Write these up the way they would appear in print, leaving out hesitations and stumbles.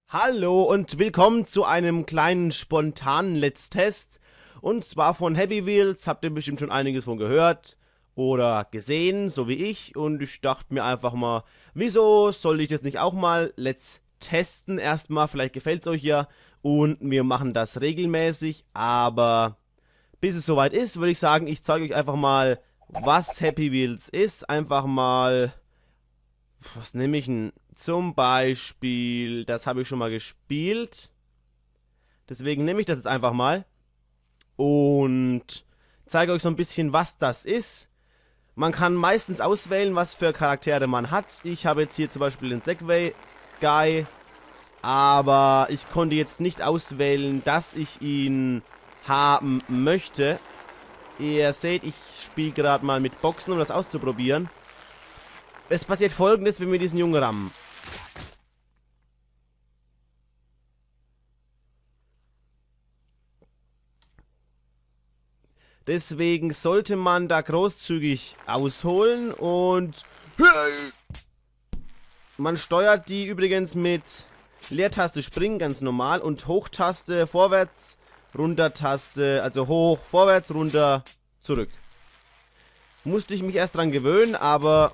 Hallo und willkommen zu einem kleinen spontanen Let's Test. Und zwar von Happy Wheels. Habt ihr bestimmt schon einiges von gehört oder gesehen, so wie ich. Und ich dachte mir einfach mal, wieso soll ich das nicht auch mal Let's testen? Erstmal, vielleicht gefällt es euch ja. Und wir machen das regelmäßig. Aber bis es soweit ist, würde ich sagen, ich zeige euch einfach mal, was Happy Wheels ist. Einfach mal, was nehme ich denn? Zum Beispiel, das habe ich schon mal gespielt. Deswegen nehme ich das jetzt einfach mal und zeige euch so ein bisschen, was das ist. Man kann meistens auswählen, was für Charaktere man hat. Ich habe jetzt hier zum Beispiel den Segway Guy, aber ich konnte jetzt nicht auswählen, dass ich ihn haben möchte. Ihr seht, ich spiele gerade mal mit Boxen, um das auszuprobieren. Es passiert Folgendes, wenn wir diesen Jungen rammen. Deswegen sollte man da großzügig ausholen und man steuert die übrigens mit Leertaste springen, ganz normal, und Hochtaste vorwärts, Runtertaste, also hoch, vorwärts, runter, zurück. Musste ich mich erst dran gewöhnen, aber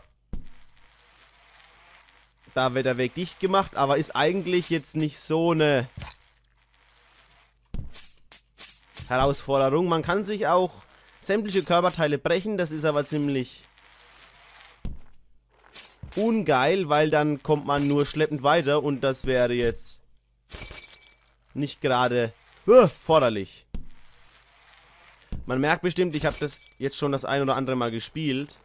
da wird der Weg dicht gemacht, aber ist eigentlich jetzt nicht so eine Herausforderung. Man kann sich auch sämtliche Körperteile brechen, das ist aber ziemlich ungeil, weil dann kommt man nur schleppend weiter und das wäre jetzt nicht gerade förderlich. Man merkt bestimmt, ich habe das jetzt schon das ein oder andere Mal gespielt.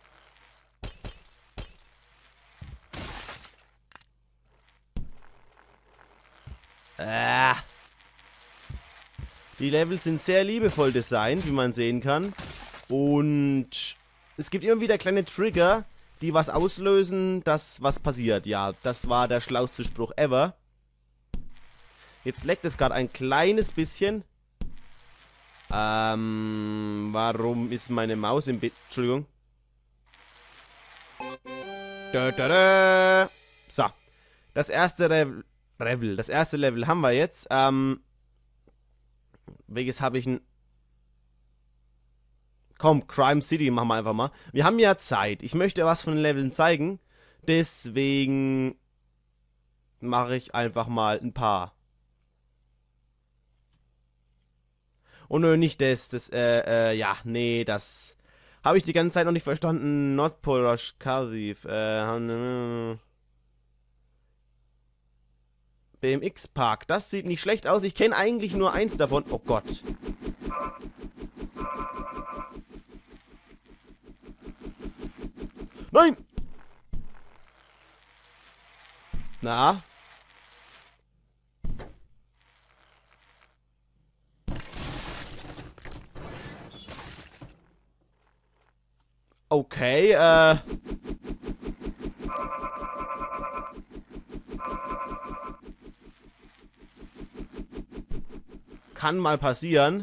Die Levels sind sehr liebevoll designt, wie man sehen kann. Und es gibt immer wieder kleine Trigger, die was auslösen, dass was passiert. Ja, das war der schlauste Spruch ever. Jetzt leckt es gerade ein kleines bisschen. Warum ist meine Maus im Bild? Entschuldigung. So. Das erste das erste Level haben wir jetzt. Welches habe ich denn? Komm, Crime City machen wir einfach mal. Wir haben ja Zeit. Ich möchte was von den Leveln zeigen. Deswegen mache ich einfach mal ein paar. Oh nö, nicht das. Ja, nee, das habe ich die ganze Zeit noch nicht verstanden. Nordpol Kadif. BMX Park. Das sieht nicht schlecht aus. Ich kenne eigentlich nur eins davon. Oh Gott. Nein! Na? Okay, kann mal passieren.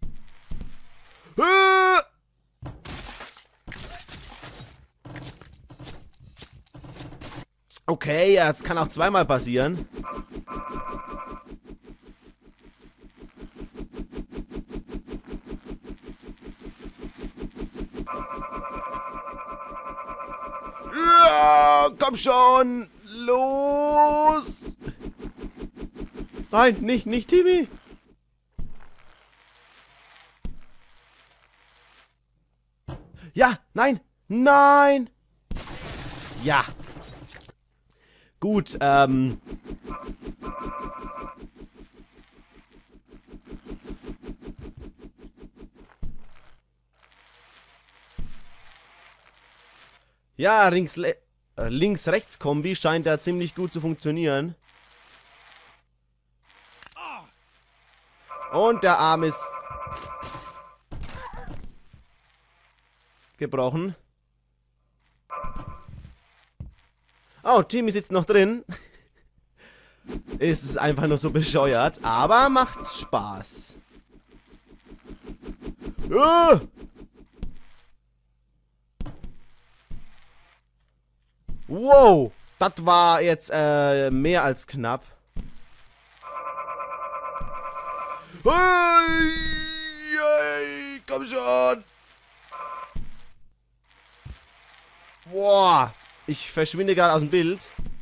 Okay, ja, das kann auch zweimal passieren. Ja, komm schon! Los! Nein, nicht Timmy! Ja, nein! Nein! Ja. Gut, ja, Links-Rechts-Kombi scheint da ziemlich gut zu funktionieren. Und der Arm ist gebrochen. Oh, Timmy sitzt noch drin. Ist einfach nur so bescheuert, aber macht Spaß. Wow, das war jetzt mehr als knapp. Hey, hey, komm schon. Boah. Ich verschwinde gerade aus dem Bild.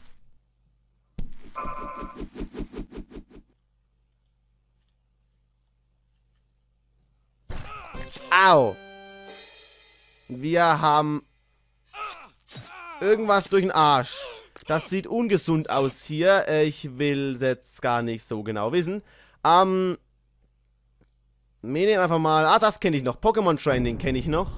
Au. Wir haben irgendwas durch den Arsch. Das sieht ungesund aus hier. Ich will jetzt gar nicht so genau wissen. Wir nehmen einfach mal... Ah, das kenne ich noch. Pokémon Training kenne ich noch.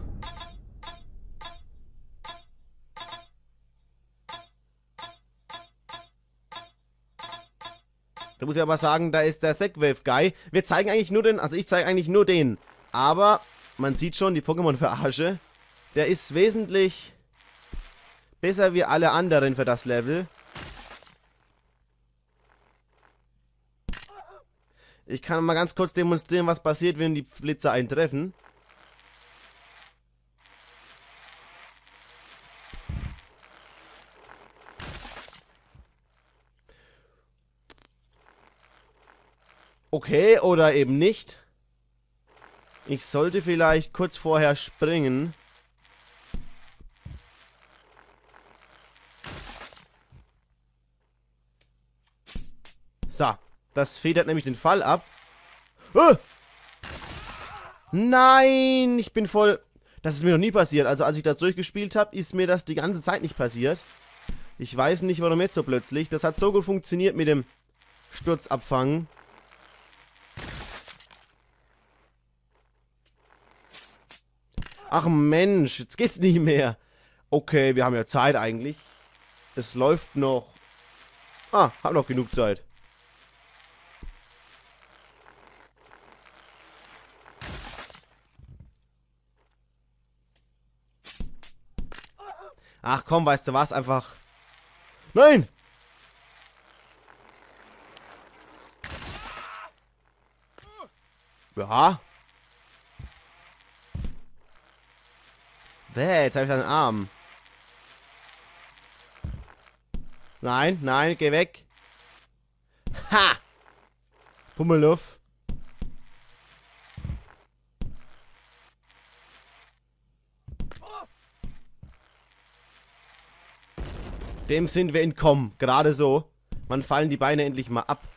Da muss ich aber sagen, da ist der Segwave Guy. Wir zeigen eigentlich nur den... Also ich zeige eigentlich nur den. Aber man sieht schon, die Pokémon-Verarsche. Der ist wesentlich besser wie alle anderen für das Level. Ich kann mal ganz kurz demonstrieren, was passiert, wenn die Blitze eintreffen. Okay, oder eben nicht. Ich sollte vielleicht kurz vorher springen. So, das federt nämlich den Fall ab. Nein, ich bin voll... Das ist mir noch nie passiert. Also als ich das durchgespielt habe, ist mir das die ganze Zeit nicht passiert. Ich weiß nicht, warum jetzt so plötzlich. Das hat so gut funktioniert mit dem Sturzabfangen. Ach Mensch, jetzt geht's nicht mehr. Okay, wir haben ja Zeit eigentlich. Es läuft noch. Ah, hab noch genug Zeit. Ach komm, weißt du was, einfach... Nein! Ja. Jetzt habe ich einen Arm. Nein, nein, geh weg. Ha! Pummeluff. Dem sind wir entkommen. Gerade so. Wann fallen die Beine endlich mal ab?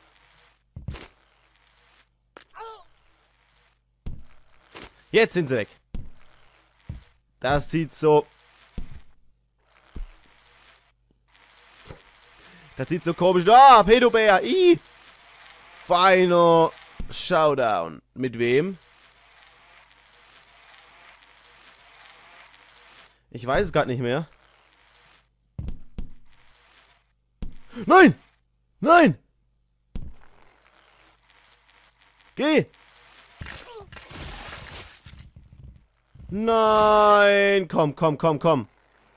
Jetzt sind sie weg. Das sieht so... Das sieht so komisch aus. Ah, Pedobär. Ih. Final Showdown. Mit wem? Ich weiß es gerade nicht mehr. Nein! Nein! Geh! Nein! Komm, komm, komm, komm.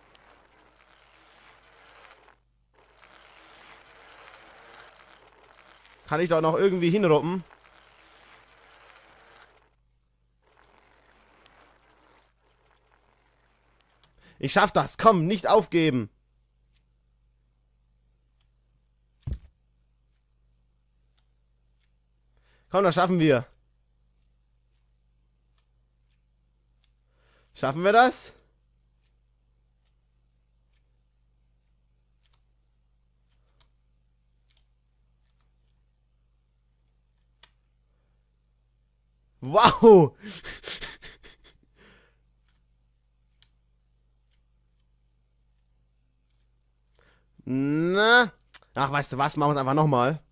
Kann ich doch noch irgendwie hinroppen? Ich schaff das. Komm, nicht aufgeben. Komm, das schaffen wir. Schaffen wir das? Wow! Na? Ach, weißt du was? Machen wir es einfach nochmal.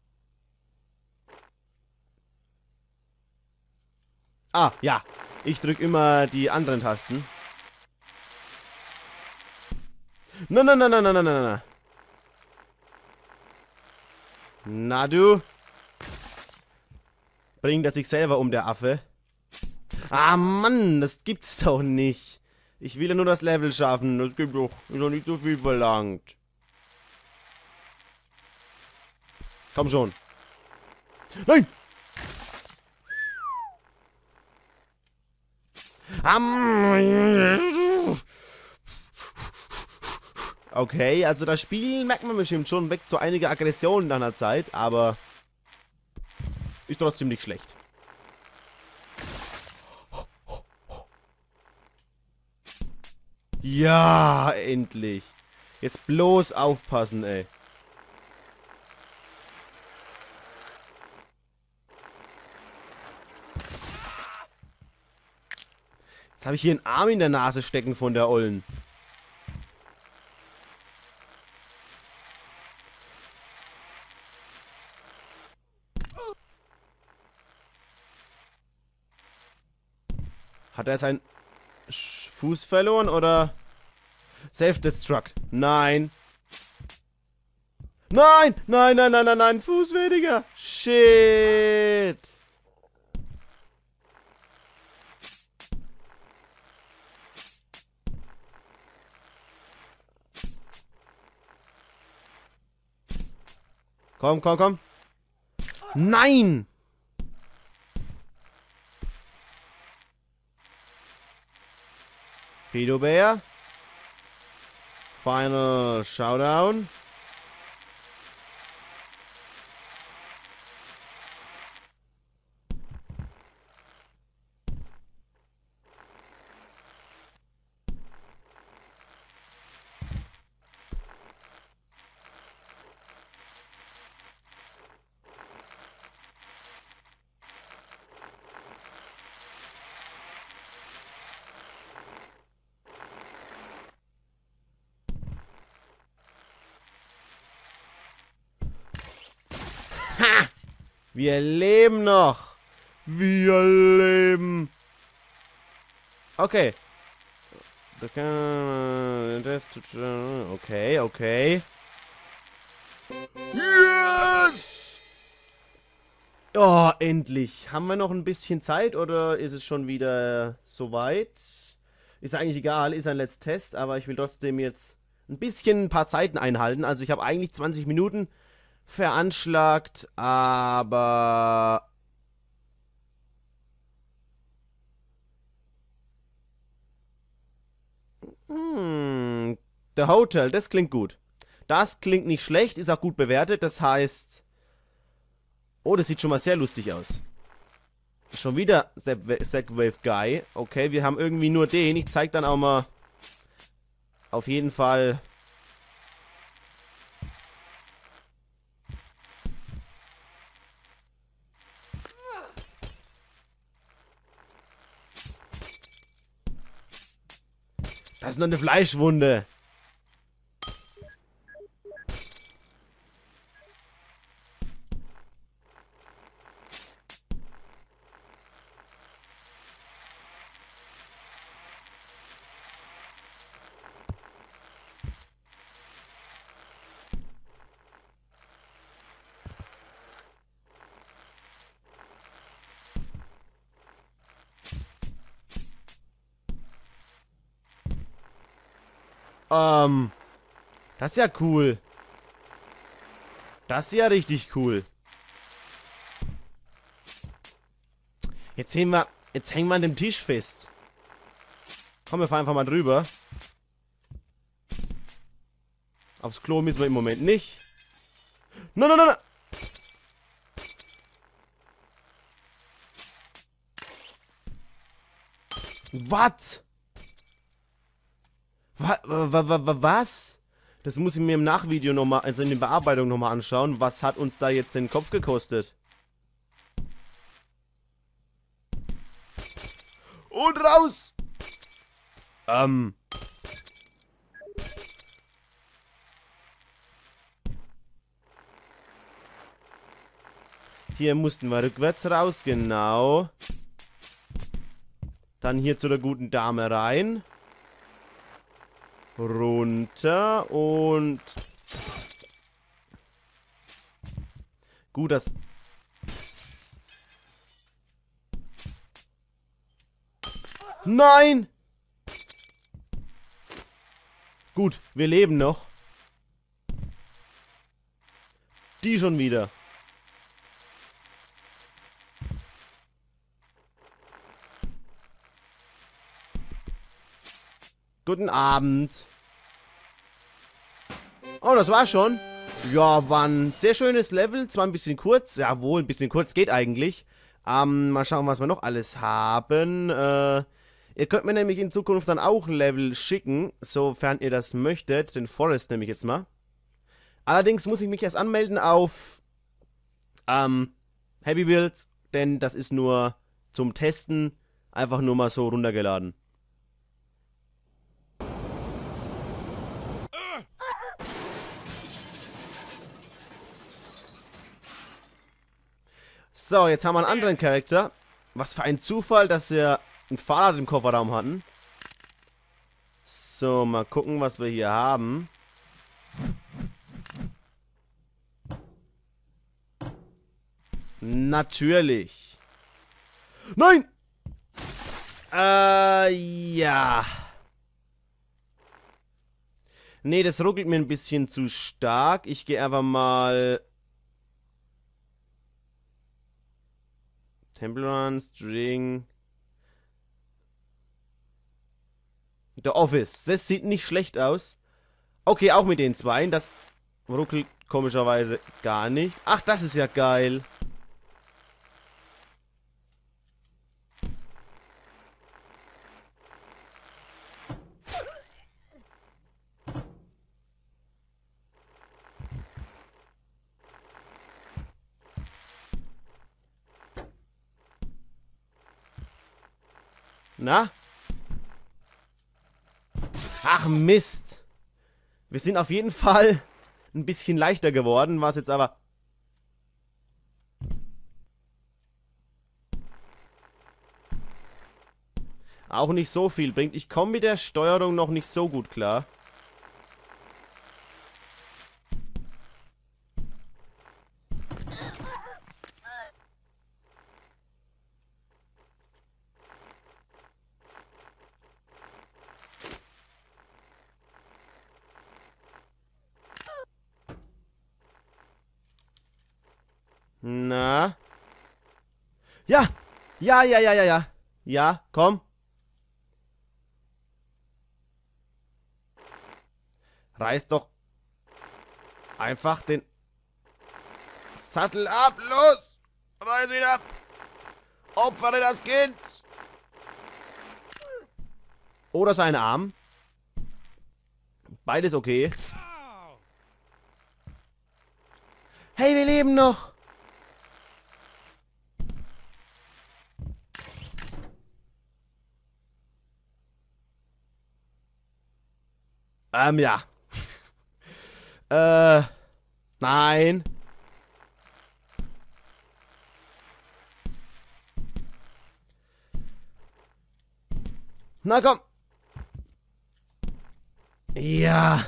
Ah, ja. Ich drücke immer die anderen Tasten. Na, na, na, na, na, na, na, na. Na, du. Bringt er sich selber um, der Affe. Ah, Mann, das gibt's doch nicht. Ich will ja nur das Level schaffen. Das gibt doch, ist doch nicht so viel verlangt. Komm schon. Nein! Okay, also das Spiel merkt man bestimmt schon weg zu einiger Aggression in einer Zeit, aber... ist trotzdem nicht schlecht. Ja, endlich. Jetzt bloß aufpassen, ey. Jetzt habe ich hier einen Arm in der Nase stecken von der Ollen. Hat er seinen Fuß verloren oder Self-Destruct? Nein. Nein! Nein, nein, nein, nein, nein. Fuß weniger. Shit. Komm, komm, komm. Nein! Pedo Bear. Final Showdown. Ha! Wir leben noch. Wir leben. Okay. Okay, okay. Yes! Oh, endlich. Haben wir noch ein bisschen Zeit oder ist es schon wieder soweit? Ist eigentlich egal, ist ein Let's Test, aber ich will trotzdem jetzt ein paar Zeiten einhalten. Also ich habe eigentlich 20 Minuten veranschlagt, aber... The Hotel, das klingt gut. Das klingt nicht schlecht, ist auch gut bewertet, das heißt... Oh, das sieht schon mal sehr lustig aus. Schon wieder Segwave Guy. Okay, wir haben irgendwie nur den. Ich zeig dann auch mal auf jeden Fall... Das ist noch eine Fleischwunde. Das ist ja cool. Das ist ja richtig cool. Jetzt hängen wir an dem Tisch fest. Komm, wir fahren einfach mal drüber. Aufs Klo müssen wir im Moment nicht. Nein, nein, nein, nein. Was? Was? Das muss ich mir im Nachvideo nochmal, also in der Bearbeitung nochmal anschauen. Was hat uns da jetzt den Kopf gekostet? Und raus! Hier mussten wir rückwärts raus, genau. Dann hier zu der guten Dame rein. Runter und... Gut, das... Nein! Gut, wir leben noch. Die schon wieder. Guten Abend. Oh, das war's schon. Ja, war ein sehr schönes Level. Zwar ein bisschen kurz. Jawohl, ein bisschen kurz geht eigentlich. Mal schauen, was wir noch alles haben. Ihr könnt mir nämlich in Zukunft dann auch Level schicken, sofern ihr das möchtet. Den Forest nehme ich jetzt mal. Allerdings muss ich mich erst anmelden auf Happy Wheels, denn das ist nur zum Testen einfach nur mal so runtergeladen. So, jetzt haben wir einen anderen Charakter. Was für ein Zufall, dass wir ein Fahrrad im Kofferraum hatten. So, mal gucken, was wir hier haben. Natürlich. Nein! Ja. Nee, das ruckelt mir ein bisschen zu stark. Ich gehe einfach mal... Temple Run, String... The Office. Das sieht nicht schlecht aus. Okay, auch mit den zwei. Das ruckelt komischerweise gar nicht. Ach, das ist ja geil. Na? Ach, Mist. Wir sind auf jeden Fall ein bisschen leichter geworden, was jetzt aber... auch nicht so viel bringt. Ich komme mit der Steuerung noch nicht so gut klar. Na? Ja! Ja, ja, ja, ja, ja. Ja, komm. Reiß doch einfach den Sattel ab. Los! Reiß ihn ab! Opfere das Kind! Oder seinen Arm. Beides okay. Hey, wir leben noch! Ja. Nein. Na komm. Ja.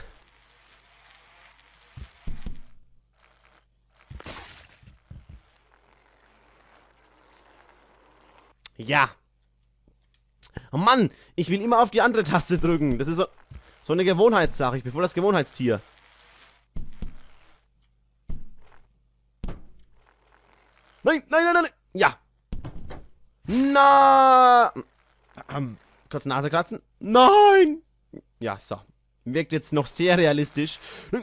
Ja. Oh Mann, ich will immer auf die andere Taste drücken. Das ist so eine Gewohnheitssache. Ich bin voll das Gewohnheitstier. Nein, nein, nein, nein. Ja. Na. Kurz Nase kratzen. Nein. Ja, so. Wirkt jetzt noch sehr realistisch.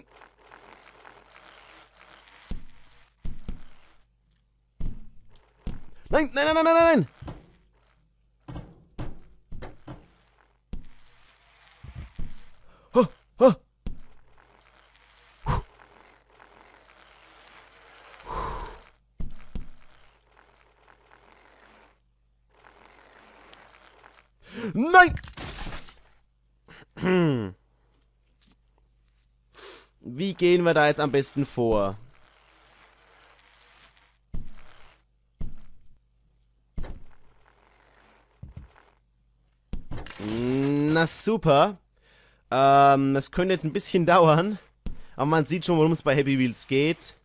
Nein, nein, nein, nein, nein, nein. Oh, oh. Nein! Wie gehen wir da jetzt am besten vor? Na super. Das könnte jetzt ein bisschen dauern. Aber man sieht schon, worum es bei Happy Wheels geht.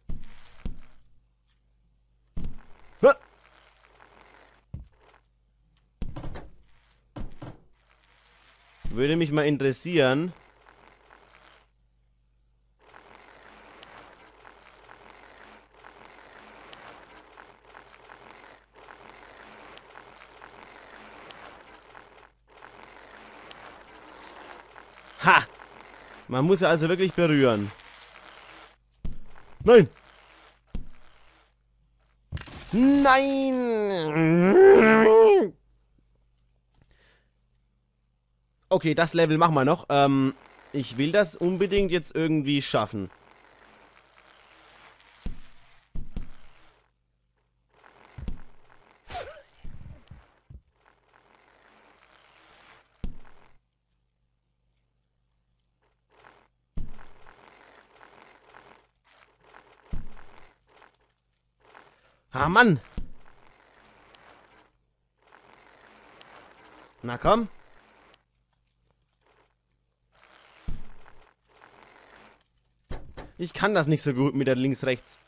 Würde mich mal interessieren. Ha! Man muss ja also wirklich berühren. Nein! Nein! Okay, das Level machen wir noch. Ich will das unbedingt jetzt irgendwie schaffen. Ah, Mann! Na komm. Ich kann das nicht so gut mit der Links-Rechts.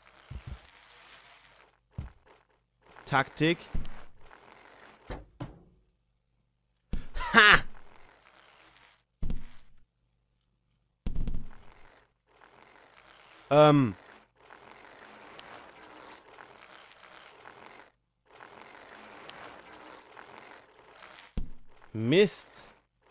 Taktik. Ha! Mist.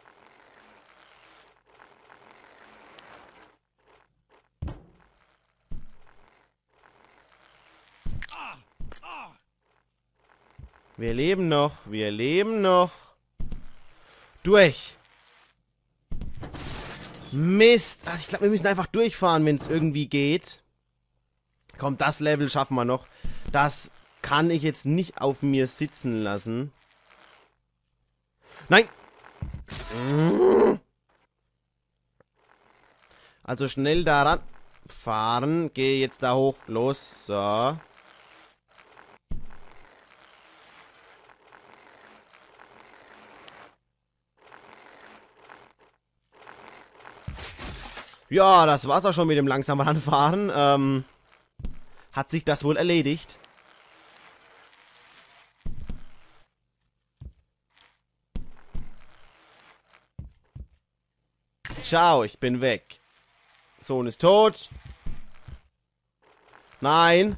Wir leben noch. Wir leben noch. Durch. Mist. Also ich glaube, wir müssen einfach durchfahren, wenn es irgendwie geht. Komm, das Level schaffen wir noch. Das kann ich jetzt nicht auf mir sitzen lassen. Nein! Also schnell daran fahren. Gehe jetzt da hoch. Los. So. Ja, das war's auch schon mit dem langsameren Fahren. Hat sich das wohl erledigt? Ciao, ich bin weg. Sohn ist tot. Nein.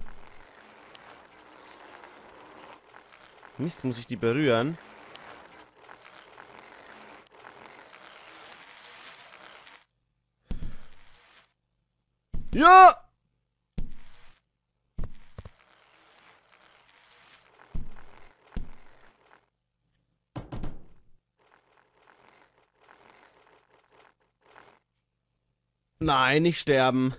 Mist, muss ich die berühren? Ja! Nein, nicht sterben.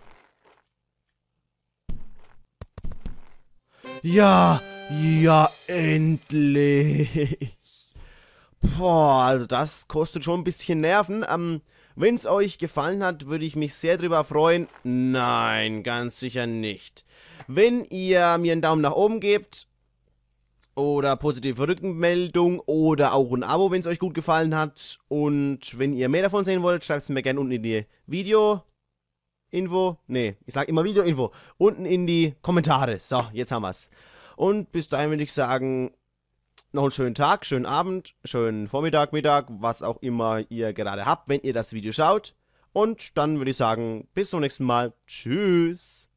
Ja, ja, endlich. Boah, also das kostet schon ein bisschen Nerven. Wenn es euch gefallen hat, würde ich mich sehr drüber freuen. Nein, ganz sicher nicht. Wenn ihr mir einen Daumen nach oben gebt oder positive Rückmeldung oder auch ein Abo, wenn es euch gut gefallen hat. Und wenn ihr mehr davon sehen wollt, schreibt es mir gerne unten in die Video-Info. Nee, ich sage immer Video-Info. Unten in die Kommentare. So, jetzt haben wir es. Und bis dahin würde ich sagen, noch einen schönen Tag, schönen Abend, schönen Vormittag, Mittag, was auch immer ihr gerade habt, wenn ihr das Video schaut. Und dann würde ich sagen, bis zum nächsten Mal. Tschüss.